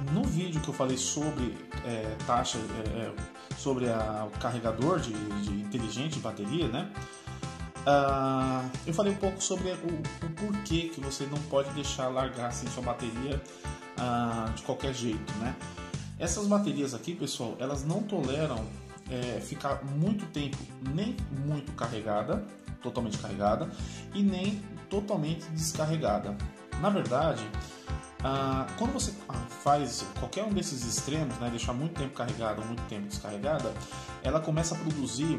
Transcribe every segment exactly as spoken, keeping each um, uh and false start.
no vídeo que eu falei sobre é, taxa, é, sobre a, o carregador de, de inteligente de bateria, né? Uh, eu falei um pouco sobre o, o porquê que você não pode deixar largar assim sua bateria uh, de qualquer jeito, né? Essas baterias aqui, pessoal, elas não toleram é, ficar muito tempo nem muito carregada, totalmente carregada, e nem totalmente descarregada. Na verdade, ah, quando você faz qualquer um desses extremos, né, deixar muito tempo carregada ou muito tempo descarregada, ela começa a produzir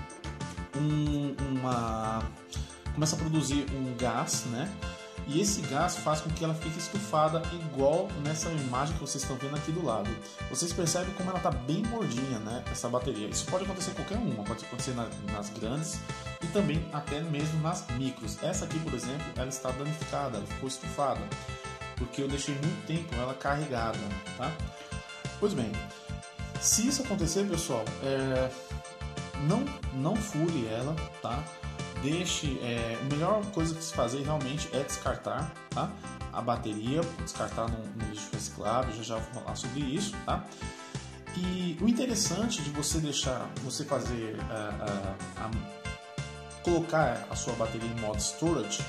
um, uma, começa a produzir um gás, né? E esse gás faz com que ela fique estufada, igual nessa imagem que vocês estão vendo aqui do lado. Vocês percebem como ela está bem gordinha, né, essa bateria. Isso pode acontecer em qualquer uma, pode acontecer nas grandes e também até mesmo nas micros. Essa aqui, por exemplo, ela está danificada, ela ficou estufada, porque eu deixei muito tempo ela carregada, tá? Pois bem, se isso acontecer, pessoal, é... não, não fure ela, tá? Deixe, é, a melhor coisa que se fazer realmente é descartar, tá? A bateria, descartar no, no lixo reciclável, já já vou falar sobre isso, tá? E o interessante de você deixar, você fazer, a, a, a, colocar a sua bateria em modo storage,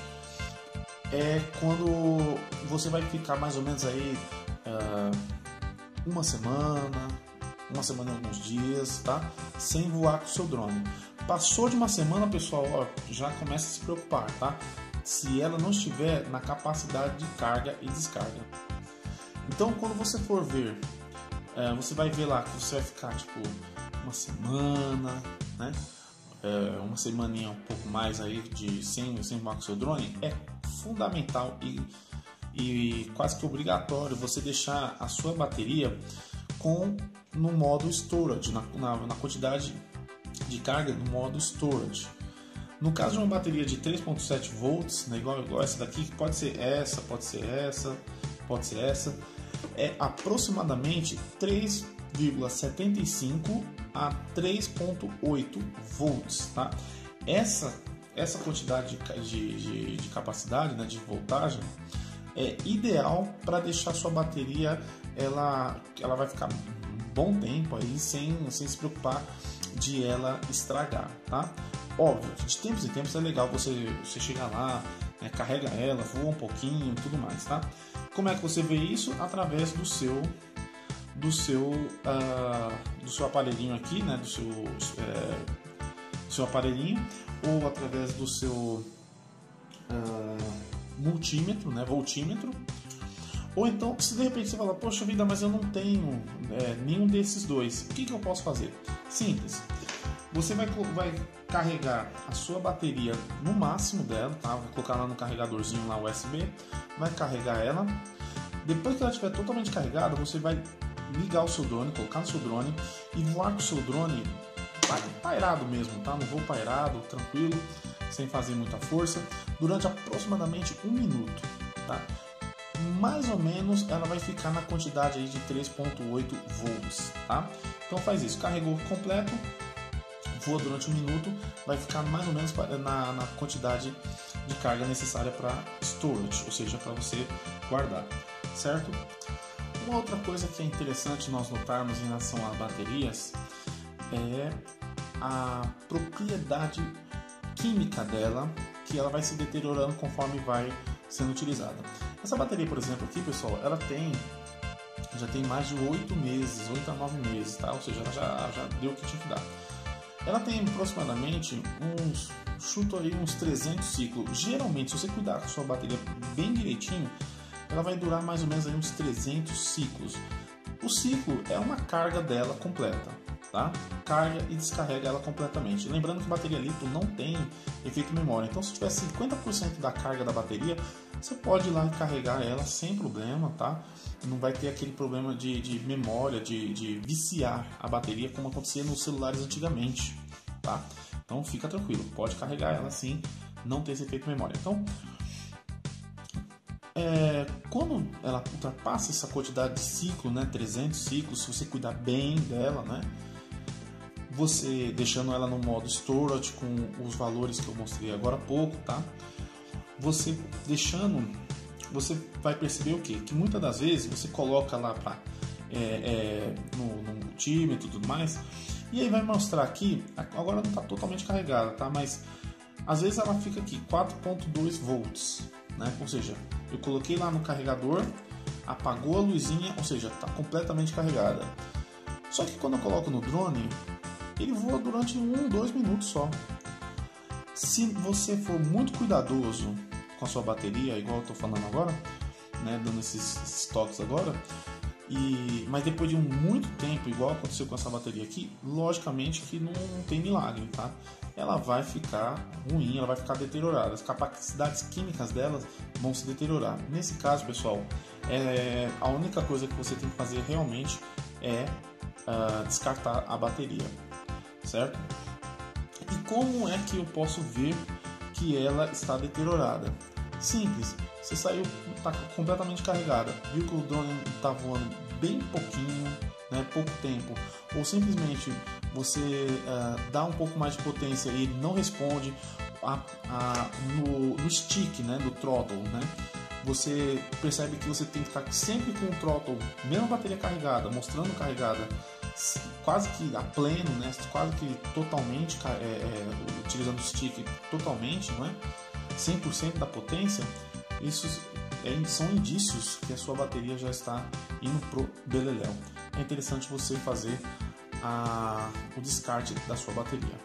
é quando você vai ficar mais ou menos aí uh, uma semana, uma semana e alguns dias, tá? Sem voar com o seu drone. Passou de uma semana, pessoal, ó, já começa a se preocupar, tá? Se ela não estiver na capacidade de carga e descarga. Então, quando você for ver, é, você vai ver lá que você vai ficar tipo uma semana, né? É, uma semaninha um pouco mais aí de sem, sem voar com o seu drone. É fundamental e, e quase que obrigatório você deixar a sua bateria com no modo storage, na, na, na quantidade de carga no modo storage. No caso de uma bateria de três ponto sete volts, né, igual, igual essa daqui, que pode ser essa, pode ser essa, pode ser essa, é aproximadamente três vírgula setenta e cinco a três ponto oito volts, tá? Essa, essa quantidade de, de, de capacidade, né, de voltagem, é ideal para deixar sua bateria, ela, ela vai ficar um bom tempo aí sem, sem se preocupar de ela estragar, tá? Óbvio, de tempos em tempos é legal você, você chegar lá, né, carrega ela, voa um pouquinho e tudo mais, tá? Como é que você vê isso? Através do seu do seu uh, do seu aparelhinho aqui, né, do seu é, do seu aparelhinho, ou através do seu uh, multímetro, né, voltímetro. Ou então, se de repente você fala, poxa vida, mas eu não tenho é, nenhum desses dois, o que, que eu posso fazer? Simples, você vai, vai carregar a sua bateria no máximo dela, tá? Vai colocar lá no carregadorzinho lá U S B, vai carregar ela. Depois que ela estiver totalmente carregada, você vai ligar o seu drone, colocar no seu drone e voar com o seu drone pairado mesmo, tá? No voo pairado, tranquilo, sem fazer muita força, durante aproximadamente um minuto, tá? Mais ou menos ela vai ficar na quantidade aí de três ponto oito volts, tá? Então faz isso, carregou completo, voa durante um minuto, vai ficar mais ou menos na, na quantidade de carga necessária para storage, ou seja, para você guardar, certo? Uma outra coisa que é interessante nós notarmos em relação a baterias é a propriedade química dela, que ela vai se deteriorando conforme vai sendo utilizada. Essa bateria, por exemplo, aqui, pessoal, ela tem já tem mais de oito meses, oito a nove meses, tá? Ou seja, ela já, já deu o que tinha que dar. Ela tem aproximadamente uns, chuto aí uns trezentos ciclos. Geralmente, se você cuidar com a sua bateria bem direitinho, ela vai durar mais ou menos aí uns trezentos ciclos. O ciclo é uma carga dela completa, tá? Carga e descarrega ela completamente. Lembrando que a bateria litro não tem efeito memória. Então, se tiver cinquenta por cento da carga da bateria, você pode ir lá e carregar ela sem problema, tá? Não vai ter aquele problema de, de memória, de, de viciar a bateria, como acontecia nos celulares antigamente, tá? Então, fica tranquilo, pode carregar ela sim, não ter esse efeito memória. Então, é, quando ela ultrapassa essa quantidade de ciclo, né, trezentos ciclos, se você cuidar bem dela, né, você deixando ela no modo storage com os valores que eu mostrei agora há pouco, tá? Você deixando você vai perceber o quê? Que muitas das vezes você coloca lá pra, é, é, no, no multímetro e tudo mais, e aí vai mostrar aqui, agora não está totalmente carregada, tá? Mas às vezes ela fica aqui quatro ponto dois volts, né? Ou seja, eu coloquei lá no carregador, apagou a luzinha, ou seja, está completamente carregada. Só que quando eu coloco no drone, ele voa durante um, dois minutos só. Se você for muito cuidadoso com a sua bateria, igual eu estou falando agora, né, dando esses, esses toques agora, e, mas depois de um muito tempo, igual aconteceu com essa bateria aqui, logicamente que não, não tem milagre, tá? Ela vai ficar ruim, ela vai ficar deteriorada, as capacidades químicas dela vão se deteriorar. Nesse caso, pessoal, é, a única coisa que você tem que fazer realmente é uh, descartar a bateria, certo? E como é que eu posso ver que ela está deteriorada? Simples, você saiu, está completamente carregada, viu que o drone está voando bem pouquinho, né, pouco tempo, ou simplesmente você uh, dá um pouco mais de potência e ele não responde a, a, no, no stick, né, do throttle, né? Você percebe que você tem que estar sempre com o throttle, mesmo a bateria carregada, mostrando carregada, quase que a pleno, né, quase que totalmente, é, é, utilizando o stick totalmente, não é? cem por cento da potência, isso é, são indícios que a sua bateria já está indo pro beleléu. É interessante você fazer a, o descarte da sua bateria.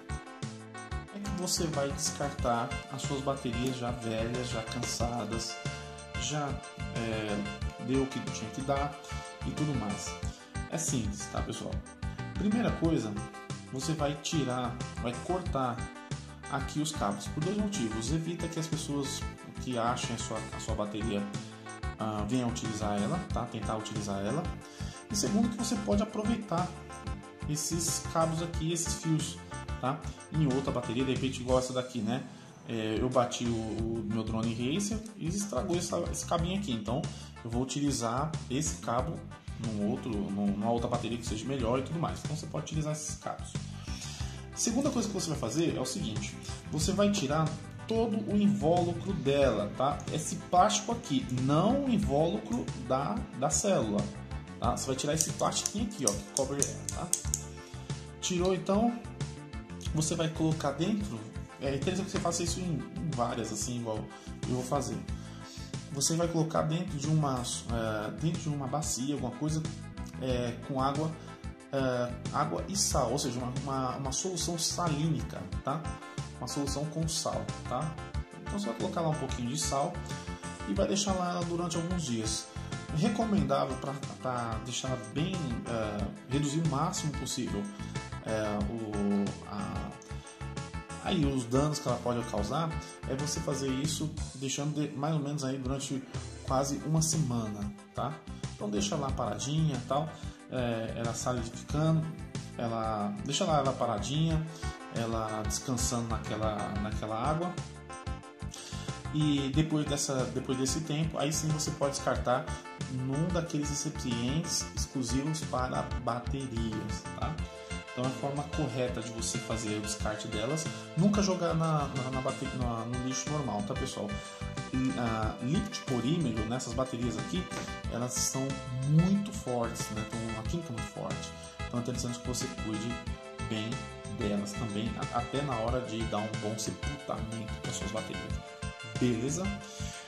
É que você vai descartar as suas baterias já velhas, já cansadas, já é, deu o que tinha que dar e tudo mais. É simples, tá, pessoal? Primeira coisa, você vai tirar, vai cortar aqui os cabos, por dois motivos. Evita que as pessoas que achem a sua, a sua bateria uh, venham utilizar ela, tá? Tentar utilizar ela. E segundo, que você pode aproveitar esses cabos aqui, esses fios, tá? Em outra bateria, de repente igual essa daqui, né? É, eu bati o, o meu drone racer e estragou essa, esse cabinho aqui, então eu vou utilizar esse cabo num outro, numa outra bateria que seja melhor e tudo mais. Então você pode utilizar esses cabos. Segunda coisa que você vai fazer é o seguinte: você vai tirar todo o invólucro dela, tá? Esse plástico aqui, não o invólucro da, da célula, tá? Você vai tirar esse plastiquinho aqui, ó, que cobre ela, tá? Tirou, então, você vai colocar dentro. É interessante que você faça isso em, em várias, assim, igual eu vou fazer. Você vai colocar dentro de uma, uh, dentro de uma bacia, alguma coisa, é, com água. Uh, água e sal, ou seja, uma, uma, uma solução salínica, tá? Uma solução com sal, tá? Então você vai colocar lá um pouquinho de sal e vai deixar lá durante alguns dias. Recomendável para deixar bem, uh, reduzir o máximo possível uh, o, a, aí os danos que ela pode causar, é você fazer isso deixando de, mais ou menos aí durante quase uma semana, tá? Então deixa lá paradinha e tal. É, ela solidificando, ela deixa lá ela paradinha, ela descansando naquela, naquela água, e depois, dessa, depois desse tempo, aí sim você pode descartar num daqueles recipientes exclusivos para baterias, tá? Então a forma correta de você fazer o descarte delas, nunca jogar na, na, na bateria, na, no lixo normal, tá, pessoal? A lítio-porímero nessas baterias aqui, elas são muito fortes, né? Tem uma química muito forte. Então é interessante que você cuide bem delas também, até na hora de dar um bom sepultamento para suas baterias. Beleza?